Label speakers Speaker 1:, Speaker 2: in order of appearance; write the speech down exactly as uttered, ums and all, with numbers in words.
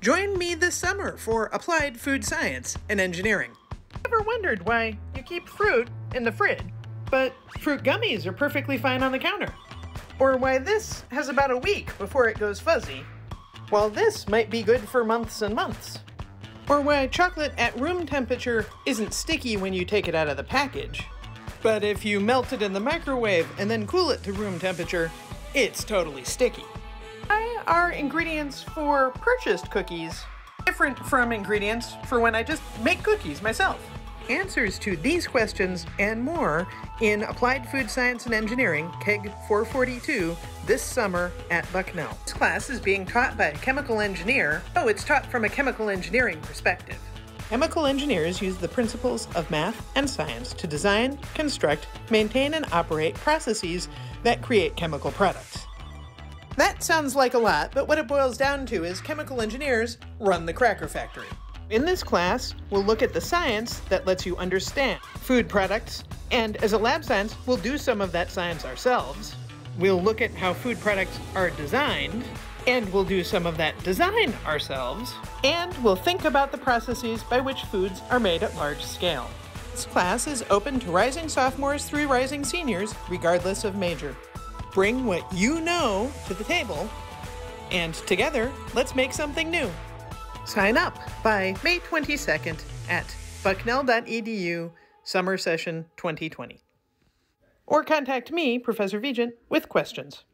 Speaker 1: Join me this summer for Applied Food Science and Engineering. Ever wondered why you keep fruit in the fridge, but fruit gummies are perfectly fine on the counter? Or why this has about a week before it goes fuzzy, while this might be good for months and months? Or why chocolate at room temperature isn't sticky when you take it out of the package, but if you melt it in the microwave and then cool it to room temperature, it's totally sticky? Why are ingredients for purchased cookies different from ingredients for when I just make cookies myself? Answers to these questions and more in Applied Food Science and Engineering, K E G four forty-two, this summer at Bucknell. This class is being taught by a chemical engineer. Oh, it's taught from a chemical engineering perspective. Chemical engineers use the principles of math and science to design, construct, maintain, and operate processes that create chemical products. That sounds like a lot, but what it boils down to is chemical engineers run the cracker factory. In this class, we'll look at the science that lets you understand food products, and as a lab science, we'll do some of that science ourselves. We'll look at how food products are designed, and we'll do some of that design ourselves, and we'll think about the processes by which foods are made at large scale. This class is open to rising sophomores through rising seniors, regardless of major. Bring what you know to the table, and together, let's make something new. Sign up by May twenty-second at bucknell dot e d u Summer Session twenty twenty. Or contact me, Professor Vigent, with questions.